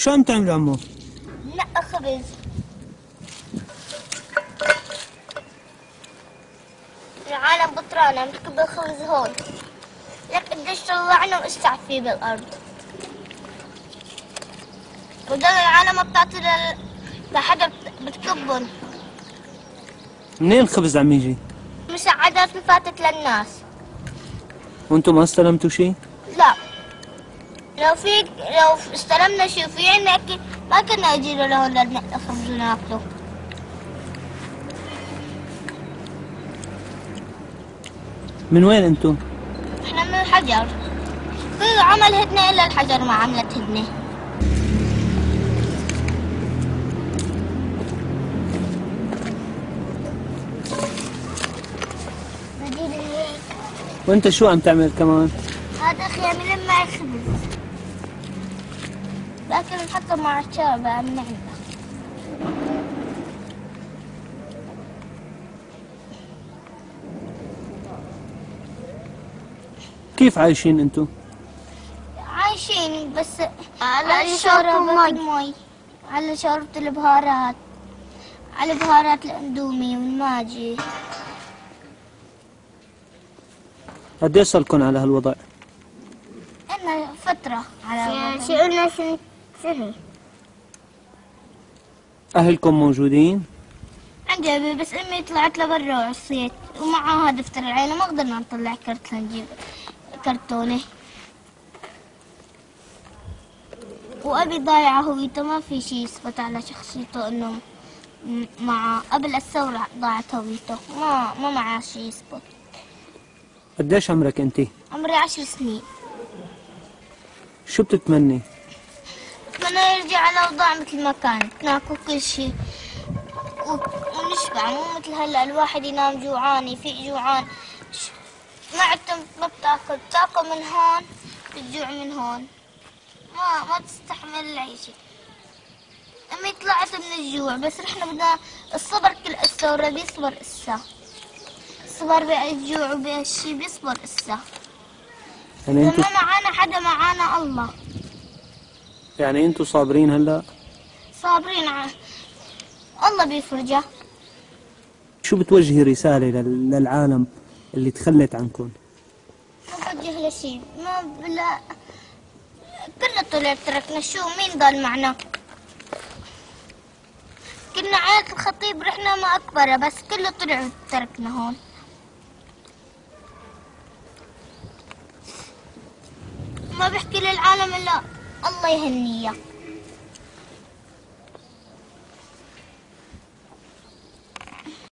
شو عم تعملوا عمو؟ نقى خبز. العالم بطرانة بنكب الخبز هون. لك قديش طلعنا واشتع فيه بالأرض. وده العالم ما بتعطي لحدا بتكبن. منين الخبز عم يجي؟ مساعدات فاتت للناس. وانتم ما استلمتوا شيء؟ لا. لو استلمنا شيء في عنا اكيد ما كنا نجينا لهون لنقى خبز وناكله. من وين انتم؟ احنا من الحجر. في عمل هدنة الا الحجر ما عملت هدنة. وانت شو عم تعمل كمان؟ هذا اخي عم يلم معي خبز. لكن نحطه مع الشوربة عم نعمله. كيف عايشين انتم؟ عايشين بس على شوربة المي، على شوربة البهارات، على بهارات الاندومي والماجي. قديش صار لكم على هالوضع؟ إلنا فترة على الوضع. شي قلنا سنة. اهلكم موجودين؟ عندي أبي بس أمي طلعت لبرا وعصيت ومعها دفتر العيلة ما قدرنا نطلع كرت لنجيب كرتونة. وأبي ضايع هويته ما في شي يثبت على شخصيته إنه مع قبل الثورة ضاعت هويته ما معاه شي يثبت. قديش عمرك انت؟ عمري 10 سنين. شو بتتمني؟ بتمنى يرجع على أوضاع مثل ما كانت ناكل كل شي ونشبع مو مثل هلا الواحد ينام جوعان يفيق جوعان معدته ما بتاكل من هون بتجوع من هون ما تستحمل العيشة. أمي طلعت من الجوع بس نحن بدنا الصبر. كل الثورة بيصبر إسا الصبر بالجوع وبهالشي بيصبر إسا. يعني ما معانا حدا معانا الله. يعني انتم صابرين هلا؟ صابرين الله بيفرجها. شو بتوجهي رسالة للعالم اللي تخلت عنكم؟ ما بوجه له شيء لا كله طلع تركنا. شو مين ضل معنا؟ كنا عائلة الخطيب رحنا ما أكبره بس كله طلع تركنا هون. ما بحكي للعالم إلا الله يهنيه.